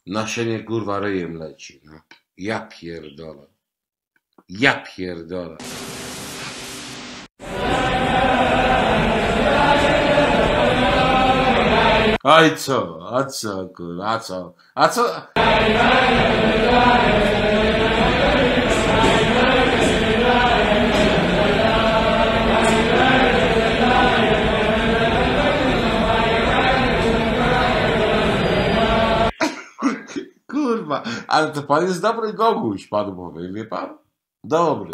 Nasienie kurwa ryjem leci. No. Ja pierdolę. Ja pierdolę. A i co? A co kurwa? A co? A co? Kurwa, ale to pan jest dobry goguś, panu powiem, wie pan? Dobry.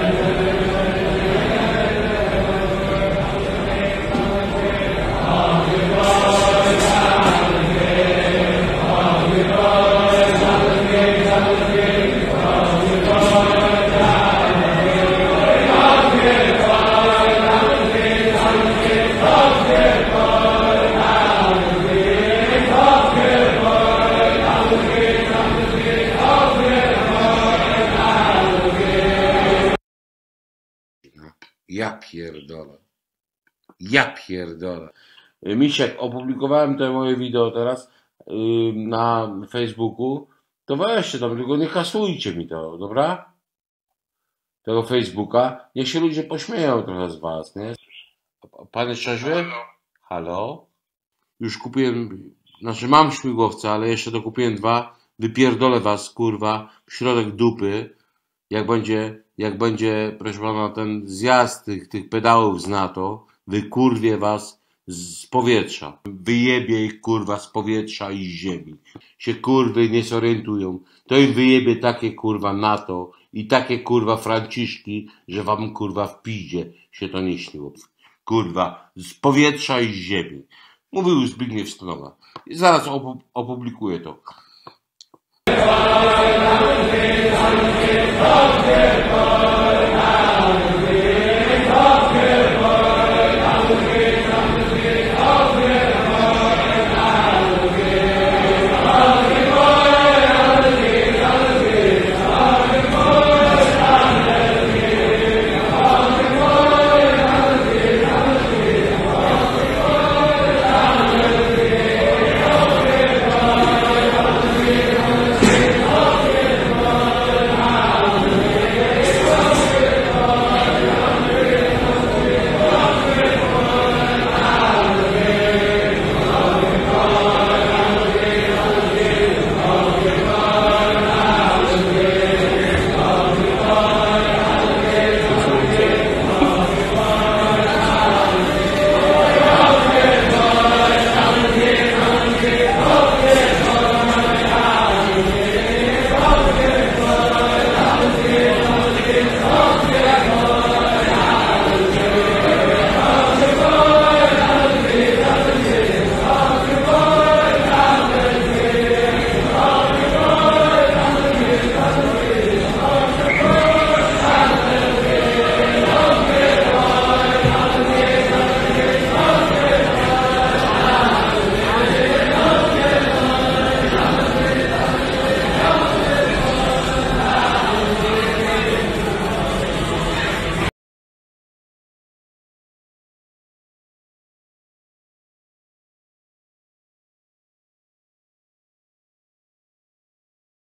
Ja pierdolę. Ja pierdolę. Misiek, opublikowałem te moje wideo teraz na Facebooku. To weźcie tam, tylko nie kasujcie mi to, dobra? Tego Facebooka. Niech się ludzie pośmieją trochę z was, nie? Pan jest trzeźwy? Halo? Już kupiłem, znaczy mam śmigłowce, ale jeszcze dokupiłem 2. Wypierdolę was, kurwa, w środek dupy. Jak będzie, proszę pana, ten zjazd tych pedałów z NATO, wykurwię was z powietrza. Wyjebie ich, kurwa, z powietrza i z ziemi. Się, kurwy, nie zorientują. To im wyjebie takie, kurwa, NATO i takie, kurwa, Franciszki, że wam, kurwa, w piździe się to nie śniło. Kurwa, z powietrza i z ziemi. Mówił Zbigniew Stonoga. I zaraz opublikuję to.